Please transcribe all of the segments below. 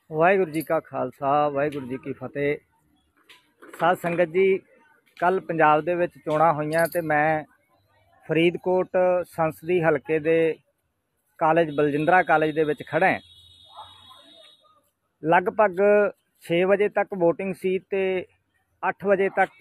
वाहिगुरू जी का खालसा वाहिगुरू जी की फतेह। साध संगत जी, कल पंजाब दे विच चोणां होईयां ते मैं फरीदकोट संसदी हलके दे कालेज बलजिंदरा कालेज दे विच खड़ा है। लगभग 6 बजे तक वोटिंग सी ते 8 बजे तक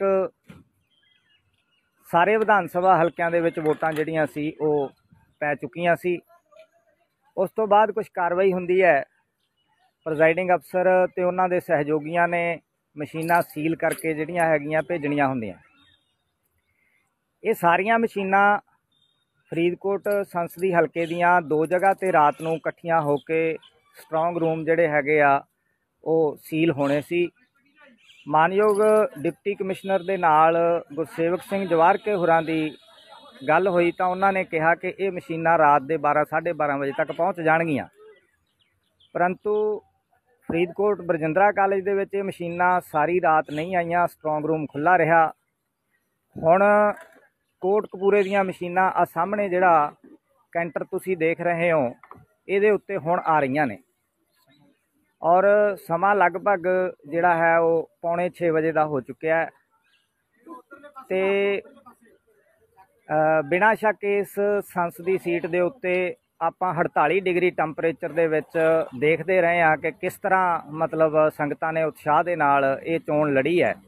सारे विधान सभा हलकियां दे विच वोटां जिहड़ियां सी ओह पै चुकियां सी। उस तो बाद कुछ कार्रवाई हुंदी है। प्रिजाइडिंग अफसर ते उन्हां दे सहयोगियां ने मशीनां सील करके जिहड़ियां हैगियां भेजणियां हुंदियां। ये सारियां मशीनां फरीदकोट संसदी हलके दियां 2 जगह ते रात नूं इकट्ठियां होके स्ट्रोंग रूम जिहड़े हैगे आ वो सील होने सी। मानयोग डिप्टी कमिश्नर दे नाल गुरसेवक सिंह जवारके होरां दी गल होई तां उन्हां ने कहा कि ये मशीनां रात के 12 साढ़े 12 बजे तक पहुँच जाणगियां, परंतु फरीदकोट बरजिंदरा कालेज दे विच मशीनां सारी रात नहीं आईयां। स्ट्रोंग रूम खुला रहा। हुण कोटकपूरे दीयां मशीनां आ सामने जिहड़ा कैंटर तुसीं देख रहे हो इहदे उत्ते हुण आ रहीआं ने और समा लगभग जिहड़ा है वो 5:45 बजे का हो चुकिया है। ते बिना शक इस संसदी सीट दे उत्ते आपां 48 डिग्री टैंपरेचर दे विच देखते रहे हैं कि किस तरह मतलब संगतां ने उत्साह दे नाल ये चोण लड़ी है।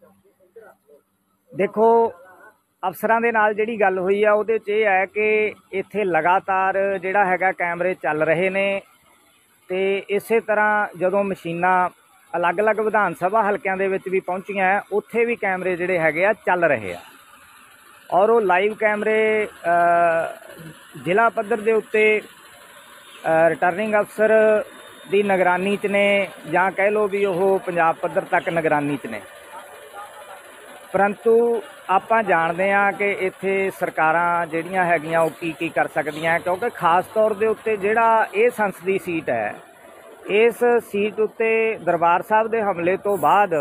देखो, अफसरां दे नाल जिहड़ी गल हुई है उहदे च ये है कि इत्थे लगातार जिहड़ा हैगा कैमरे चल रहे ने ते इसे तरह जदों मशीनां अलग अलग विधान सभा हलकियां दे विच भी पहुंचियां उत्थे भी कैमरे जिहड़े हैगे आ चल रहे आ और वो लाइव कैमरे जिला पद्धर दे उत्ते रिटर्निंग अफसर दी निगरानी च ने जां कह लो भी वो पंजाब पद्धर तक निगरानी च ने। परंतु आपां जाणदे हां कि इत्थे सरकारां जिहड़ियां हैगियां वो की कर सकदियां, क्योंकि खास तौर दे उत्ते जिहड़ा ये संसदी सीट है, इस सीट उत्ते दरबार साहब दे हमले तो बाद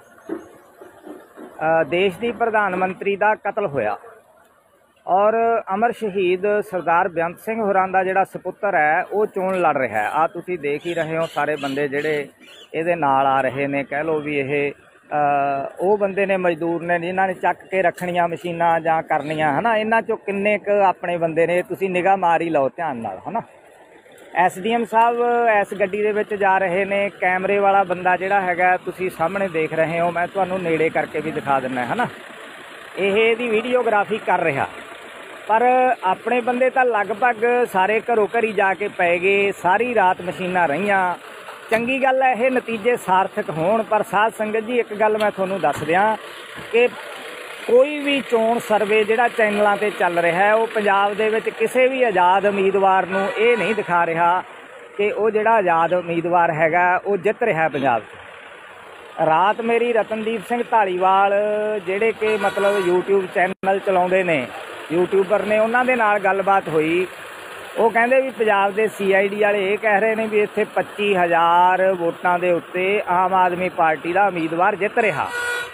देश की प्रधानमंत्री का कतल होया और अमर शहीद सरदार बेअंत सिंह होरां दा जिहड़ा सपुत्र है वो चोण लड़ रहा है। आ तुसीं देख ही रहे हो सारे बंदे जिहड़े इहदे नाल आ रहे ने, कह लो भी ये वो बंदे ने मजदूर ने जिन्हां ने चक के रखणियां मशीनां जां करनियां है ना। इन्हां चों किन्ने क अपने बंदे ने, तुसीं निगाह मार ही लो ध्यान नाल है ना। SDM साहब इस गड्डी दे विच जा रहे ने। कैमरे वाला बंदा जिहड़ा हैगा तुसीं सामने देख रहे हो, मैं तुहानूं नेड़े करके भी दिखा दिंदा है ना। ये दी वीडियोग्राफी कर रहा, पर अपने बंदे तो लगभग सारे घरों घरी जाके पै गए। सारी रात मशीनां रहीआं। चंगी गल है ये नतीजे सार्थक होण, पर साध संगत जी एक गल मैं तुहानूं दस दियां कि कोई भी चोण सर्वे जिहड़ा चैनलों ते चल रहा है वो पंजाब दे विच किसी भी आज़ाद उम्मीदवार नूं ये नहीं दिखा रहा कि वो जिहड़ा आज़ाद उम्मीदवार हैगा वो जित रहा है पंजाब च। रात मेरी रतनदीप सिंह धालीवाल जिहड़े कि मतलब यूट्यूब चैनल चलाउंदे ने, यूट्यूबर ने, उन्हां दे नाल गलबात हुई। वो कहंदे भी पंजाब दे CID वाले ये कह रहे हैं भी इत्थे 25,000 वोटां दे उत्ते आम आदमी पार्टी का उम्मीदवार जित रहा।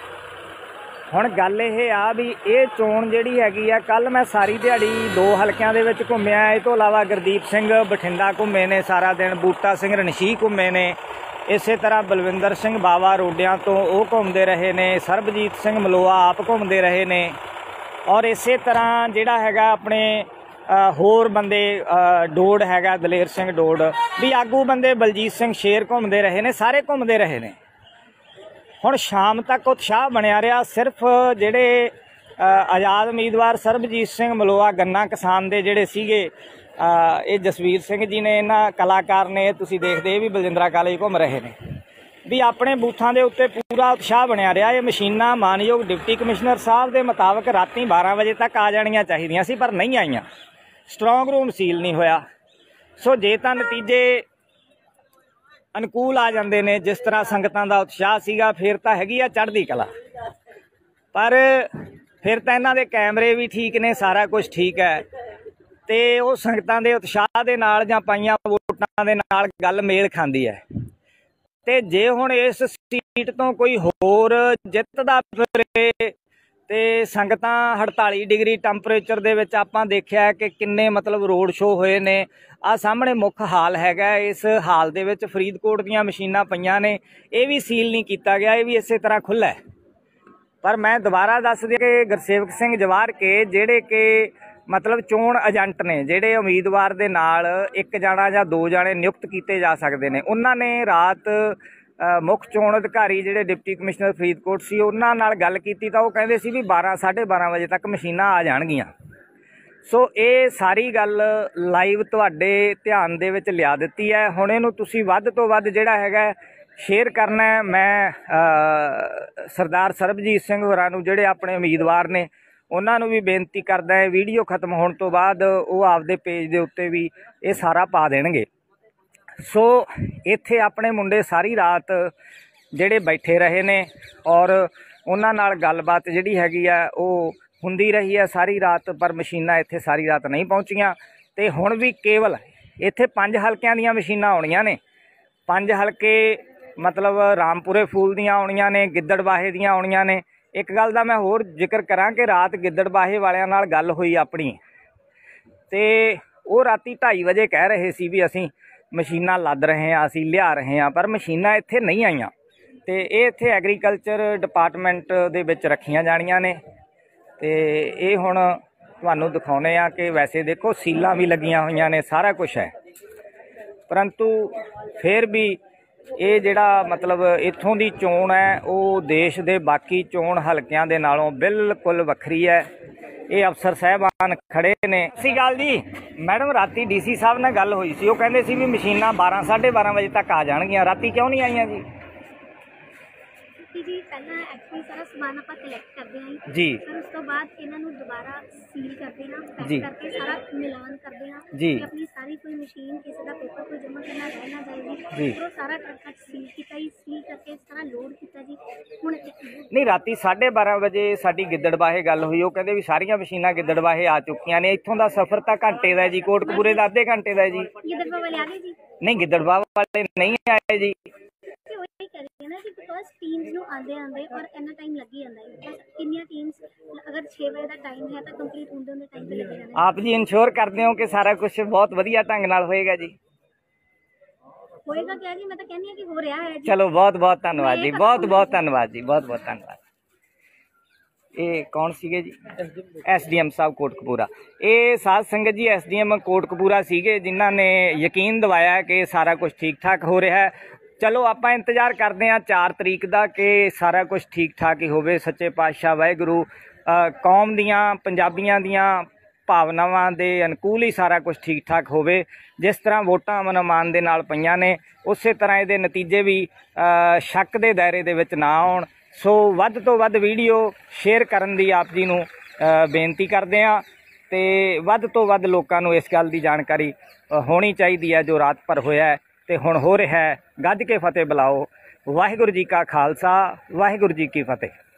हुण गल ये आ भी ये चोण जिहड़ी हैगी आ, कल मैं सारी दिहाड़ी 2 हलकियां दे विच घुम्मिआ। इस तों इलावा गुरदीप सिंह बठिंडा घुम्मे ने सारा दिन, बूटा सिंह रनशी घुम्मे ने, इसे तरह बलविंदर सिंह बावा रोडियां तो वो घूमते रहे ने, सरबजीत सिंह मलोआ आप घूमते रहे ने और इसे तरह जिहड़ा हैगा अपने होर बंदे डोड हैगा दलेर सिंह डोड भी आगू बंदे बलजीत सिंह शेर घूमते रहे ने, सारे घूमते रहे ने। हुण शाम तक उत्साह बनिया रहा। सिर्फ जिहड़े आज़ाद उम्मीदवार सरबजीत सिंह मलोआ गन्ना किसान दे जिहड़े सीगे ये जसवीर सिंह जी ने, इन्हां कलाकार ने, तुसीं देखदे भी बलजिंदरा कालेज घूम रहे ने भी अपने बूथां दे उत्ते पूरा उत्साह बनिया रहा। ये मशीनां मानयोग डिप्टी कमिश्नर साहब के मुताबिक रातीं 12 बजे तक आ जाणियां चाहीदियां सी, पर नहीं आईयां। स्ट्रोंग रूम सील नहीं होया। सो जे तां नतीजे अनुकूल आ जाते हैं, जिस तरह संगतां दा उत्साह सीगा, फिर तां हैगी आ चढ़दी कला। पर फिर तां इन्हां दे कैमरे भी ठीक ने, सारा कुछ ठीक है ते वो संगतां दे उत्साह दे नाल जां पाईयां वोटां दे नाल गल मेल खांदी है। ते जे हुण इस सीट तो कोई होर जितदा फिर ਤੇ ਸੰਗਤਾਂ 48 ਡਿਗਰੀ ਟੈਂਪਰੇਚਰ ਦੇ ਵਿੱਚ ਆਪਾਂ ਦੇਖਿਆ ਕਿ ਕਿੰਨੇ ਮਤਲਬ ਰੋਡ ਸ਼ੋਅ ਹੋਏ ਨੇ। ਆ ਸਾਹਮਣੇ ਮੁੱਖ ਹਾਲ ਹੈਗਾ, ਇਸ ਹਾਲ ਦੇ ਵਿੱਚ ਫਰੀਦਕੋਟ ਦੀਆਂ ਮਸ਼ੀਨਾਂ ਪਈਆਂ ਨੇ, ਇਹ ਵੀ ਸੀਲ ਨਹੀਂ ਕੀਤਾ ਗਿਆ, ਇਹ ਵੀ ਇਸੇ ਤਰ੍ਹਾਂ ਖੁੱਲ੍ਹਾ ਹੈ। ਪਰ ਮੈਂ ਦੁਬਾਰਾ ਦੱਸ ਦਿਆਂ ਕਿ ਗੁਰਸੇਵਕ ਸਿੰਘ ਜਵਾਰ ਕੇ ਜਿਹੜੇ ਕਿ ਮਤਲਬ ਚੋਣ ਏਜੰਟ ਨੇ, ਜਿਹੜੇ ਉਮੀਦਵਾਰ ਦੇ ਨਾਲ ਇੱਕ ਜਾਣਾ ਜਾਂ ਦੋ ਜਾਣੇ ਨਿਯੁਕਤ ਕੀਤੇ ਜਾ ਸਕਦੇ ਨੇ, ਉਹਨਾਂ ਨੇ ਰਾਤ ਮੁੱਖ ਚੋਣ ਅਧਿਕਾਰੀ ਜਿਹੜੇ ਡਿਪਟੀ ਕਮਿਸ਼ਨਰ ਫਰੀਦਕੋਟ ਸੀ ਉਹਨਾਂ ਨਾਲ ਗੱਲ ਕੀਤੀ ਤਾਂ ਉਹ ਕਹਿੰਦੇ ਸੀ ਵੀ 12 12:30 ਵਜੇ ਤੱਕ ਮਸ਼ੀਨਾਂ ਆ ਜਾਣਗੀਆਂ। ਸੋ ਇਹ ਸਾਰੀ ਗੱਲ ਲਾਈਵ ਤੁਹਾਡੇ ਧਿਆਨ ਦੇ ਵਿੱਚ ਲਿਆ ਦਿੱਤੀ ਹੈ। ਹੁਣ ਇਹਨੂੰ ਤੁਸੀਂ ਵੱਧ ਤੋਂ ਵੱਧ ਜਿਹੜਾ ਹੈਗਾ ਸ਼ੇਅਰ ਕਰਨਾ ਹੈ। ਮੈਂ ਸਰਦਾਰ ਸਰਬਜੀਤ ਸਿੰਘ ਹੋਰਾਂ ਨੂੰ ਜਿਹੜੇ ਆਪਣੇ ਉਮੀਦਵਾਰ ਨੇ ਉਹਨਾਂ ਨੂੰ ਵੀ ਬੇਨਤੀ ਕਰਦਾ ਹੈ, ਵੀਡੀਓ ਖਤਮ ਹੋਣ ਤੋਂ ਬਾਅਦ ਉਹ ਆਪਦੇ ਪੇਜ ਦੇ ਉੱਤੇ ਵੀ ਇਹ ਸਾਰਾ ਪਾ ਦੇਣਗੇ। ਸੋ ਇੱਥੇ ਆਪਣੇ ਮੁੰਡੇ ਸਾਰੀ ਰਾਤ ਜਿਹੜੇ ਬੈਠੇ ਰਹੇ ਨੇ ਔਰ ਉਹਨਾਂ ਨਾਲ ਗੱਲਬਾਤ ਜਿਹੜੀ ਹੈਗੀ ਆ ਉਹ ਹੁੰਦੀ ਰਹੀ ਹੈ ਸਾਰੀ ਰਾਤ, ਪਰ ਮਸ਼ੀਨਾਂ ਇੱਥੇ ਸਾਰੀ ਰਾਤ ਨਹੀਂ ਪਹੁੰਚੀਆਂ। ਤੇ ਹੁਣ ਵੀ ਕੇਵਲ ਇੱਥੇ 5 ਹਲਕਿਆਂ ਦੀਆਂ ਮਸ਼ੀਨਾਂ ਆਉਣੀਆਂ ਨੇ। 5 ਹਲਕੇ ਮਤਲਬ ਰਾਮਪੁਰੇ ਫੂਲ ਦੀਆਂ ਆਉਣੀਆਂ ਨੇ, ਗਿੱਦੜਬਾਹੇ ਦੀਆਂ ਆਉਣੀਆਂ ਨੇ। ਇੱਕ ਗੱਲ ਦਾ ਮੈਂ ਹੋਰ ਜ਼ਿਕਰ ਕਰਾਂ ਕਿ ਰਾਤ ਗਿੱਦੜਬਾਹੇ ਵਾਲਿਆਂ ਨਾਲ ਗੱਲ ਹੋਈ ਆਪਣੀ, ਤੇ ਉਹ ਰਾਤੀ 2:30 ਵਜੇ ਕਹਿ ਰਹੇ ਸੀ ਵੀ ਅਸੀਂ ਮਸ਼ੀਨਾਂ ਲੱਦ ਰਹੇ ਹਾਂ, ਅਸੀਂ ਲਿਆ ਰਹੇ ਹਾਂ, ਪਰ ਮਸ਼ੀਨਾਂ ਇੱਥੇ ਨਹੀਂ ਆਈਆਂ। ਤੇ ਇਹ ਇੱਥੇ ਐਗਰੀਕਲਚਰ ਡਿਪਾਰਟਮੈਂਟ ਦੇ ਵਿੱਚ ਰੱਖੀਆਂ ਜਾਣੀਆਂ ਨੇ। ਤੇ ਇਹ ਹੁਣ ਤੁਹਾਨੂੰ ਦਿਖਾਉਂਦੇ ਆ ਕਿ ਵੈਸੇ ਦੇਖੋ ਸੀਲਾਂ ਵੀ ਲੱਗੀਆਂ ਹੋਈਆਂ ਨੇ, ਸਾਰਾ ਕੁਛ ਹੈ, ਪਰੰਤੂ ਫਿਰ ਵੀ ਇਹ ਜਿਹੜਾ ਮਤਲਬ ਇੱਥੋਂ ਦੀ ਚੋਣ ਹੈ ਉਹ ਦੇਸ਼ ਦੇ ਬਾਕੀ ਚੋਣ ਹਲਕਿਆਂ ਦੇ ਨਾਲੋਂ ਬਿਲਕੁਲ ਵੱਖਰੀ ਹੈ। ਇਹ ਅਫਸਰ ਸਾਹਿਬਾਨ ਖੜੇ ਨੇ। ਸਤਿ ਸ਼੍ਰੀ ਅਕਾਲ ਜੀ ਮੈਡਮ, ਰਾਤੀ ਡੀਸੀ ਸਾਹਿਬ ਨਾਲ ਗੱਲ ਹੋਈ ਸੀ, ਉਹ ਕਹਿੰਦੇ ਸੀ ਵੀ ਮਸ਼ੀਨਾਂ 12 12:30 ਵਜੇ ਤੱਕ ਆ ਜਾਣਗੀਆਂ, ਰਾਤੀ ਕਿਉਂ ਨਹੀਂ ਆਈਆਂ ਜੀ? ਜੀ ਪਹਿਲਾਂ ਐਕਚੁਅਲੀ ਸਾਰਾ ਸਮਾਨ ਆਪਾਂ ਕਲੈਕਟ ਕਰਦੇ ਹਾਂ ਜੀ, ਫਿਰ ਉਸ ਤੋਂ ਬਾਅਦ ਇਹਨਾਂ ਨੂੰ ਦੁਬਾਰਾ ਸੀਲ ਕਰਦੇ ਹਾਂ, ਜੀ, ਪੈਕ ਕਰਕੇ ਸਾਰਾ ਮਿਲਾਨ ਕਰਦੇ ਹਾਂ ਜੀ, ਕਿ ਆਪਣੀ ਸਾਰੀ ਕੋਈ ਮਸ਼ੀਨ ਕਿਸੇ ਦਾ ਪੇਪਰ ਕੋਈ ਜਮ੍ਹਾਂ ਕਰਨਾ ਰਹਿ ਨਾ ਜਾਏ ਜੀ। ਫਿਰ ਉਹ ਸਾਰਾ ਟਰੱਕਾਂ 'ਚ ਸੀਲ ਕੀਤਾ ਜੀ, ਸੀਲ ਕਰਕੇ ਸਾਰਾ ਲੋਡ ਕੀਤਾ ਜੀ। ਹੁਣ ਨਹੀਂ, ਰਾਤੀ 12:30 ਵਜੇ ਸਾਡੀ ਗਿੱਦੜਬਾਹੇ ਗੱਲ ਹੋਈ, ਉਹ ਕਹਿੰਦੇ ਵੀ ਸਾਰੀਆਂ ਮਸ਼ੀਨਾਂ ਗਿੱਦੜਬਾਹੇ ਆ ਚੁੱਕੀਆਂ ਨੇ। ਇੱਥੋਂ ਦਾ ਸਫ਼ਰ ਤਾਂ ਘੰਟੇ ਦਾ ਜੀ, ਕੋਟਕਪੂਰੇ ਦਾ ਅੱਧੇ ਘੰਟੇ ਦਾ ਜੀ। ਗਿੱਦੜਬਾਹਾ ਵਾਲੇ ਆ ਗਏ ਜੀ? ਨਹੀਂ, ਗਿੱਦੜਬਾਹਾ ਵਾਲੇ ਨਹੀਂ ਆਏ ਜੀ। ਉਹੀ ਕਹਿ ਰਹੀ ਨਾ ਕਿ ਬਿਕੋਜ਼ ਟੀਮਸ ਨੂੰ ਆਉਂਦੇ ਔਰ ਇੰਨਾ ਟਾਈਮ ਲੱਗ ਹੀ ਜਾਂਦਾ ਹੈ। ਬਸ ਕਿੰਨੀਆਂ ਟੀਮਸ ਅਗਰ 6 ਵਜੇ ਦਾ ਟਾਈਮ ਹੈ ਤਾਂ ਕੰਪਲੀਟ ਹੁੰਦੇ ਟਾਈਮ ਤੇ ਲੱਗੇ ਜਾਂਦੇ। ਆਪ ਜੀ ਇਨਸ਼ੋਰ ਕਰਦੇ ਹੋ ਕਿ ਸਾਰਾ ਕੁਝ ਬਹੁਤ ਵਧੀਆ ਢੰਗ ਨਾਲ ਹੋਏਗਾ ਜੀ? ਹੋਏਗਾ ਕਿਆ ਜੀ, ਮੈਂ ਤਾਂ ਕਹਿੰਦੀ ਹਾਂ ਕਿ ਹੋ ਰਿਹਾ ਹੈ ਜੀ। ਚਲੋ ਬਹੁਤ ਬਹੁਤ ਧੰਨਵਾਦ ਜੀ, ਬਹੁਤ ਬਹੁਤ ਧੰਨਵਾਦ ਜੀ, ਬਹੁਤ ਬਹੁਤ ਧੰਨਵਾਦ। ਇਹ ਕੌਣ ਸੀਗੇ ਜੀ? SDM ਸਾਹਿਬ ਕੋਟਕਪੂਰਾ। ਇਹ ਸਾਧ ਸੰਗਤ ਜੀ SDM ਕੋਟਕਪੂਰਾ ਸੀਗੇ ਜਿਨ੍ਹਾਂ ਨੇ ਯਕੀਨ ਦਿਵਾਇਆ ਕਿ ਸਾਰਾ ਕੁਝ ਠੀਕ ਠਾਕ ਹੋ ਰਿਹਾ ਹੈ। ਚਲੋ ਆਪਾਂ ਇੰਤਜ਼ਾਰ ਕਰਦੇ ਹਾਂ 4 ਤਰੀਕ ਦਾ ਕਿ ਸਾਰਾ ਕੁਝ ਠੀਕ ਠਾਕ ਹੀ ਹੋਵੇ। ਸੱਚੇ ਪਾਤਸ਼ਾਹ ਵਾਹਿਗੁਰੂ ਕੌਮ ਦੀਆਂ, ਪੰਜਾਬੀਆਂ ਦੀਆਂ ਭਾਵਨਾਵਾਂ ਦੇ ਅਨੁਕੂਲ ਹੀ ਸਾਰਾ ਕੁਝ ਠੀਕ ਠਾਕ ਹੋਵੇ। ਜਿਸ ਤਰ੍ਹਾਂ ਵੋਟਾਂ ਅਮਨ ਅਮਾਨ ਦੇ ਨਾਲ ਪਈਆਂ ਨੇ, ਉਸੇ ਤਰ੍ਹਾਂ ਇਹਦੇ ਨਤੀਜੇ ਵੀ ਸ਼ੱਕ ਦੇ ਦਾਇਰੇ ਦੇ ਵਿੱਚ ਨਾ ਆਉਣ। ਸੋ ਵੱਧ ਤੋਂ ਵੱਧ ਵੀਡੀਓ ਸ਼ੇਅਰ ਕਰਨ ਦੀ ਆਪ ਜੀ ਨੂੰ ਬੇਨਤੀ ਕਰਦੇ ਹਾਂ, ਤੇ ਵੱਧ ਤੋਂ ਵੱਧ ਲੋਕਾਂ ਨੂੰ ਇਸ ਗੱਲ ਦੀ ਜਾਣਕਾਰੀ ਹੋਣੀ ਚਾਹੀਦੀ ਹੈ ਜੋ ਰਾਤ ਭਰ ਹੋਇਆ ਹੈ ਤੇ ਹੁਣ ਹੋ ਰਿਹਾ ਹੈ। ਗੱਜ ਕੇ ਫਤਿਹ ਬੁਲਾਓ। ਵਾਹਿਗੁਰੂ ਜੀ ਕਾ ਖਾਲਸਾ, ਵਾਹਿਗੁਰੂ ਜੀ ਕੀ ਫਤਿਹ।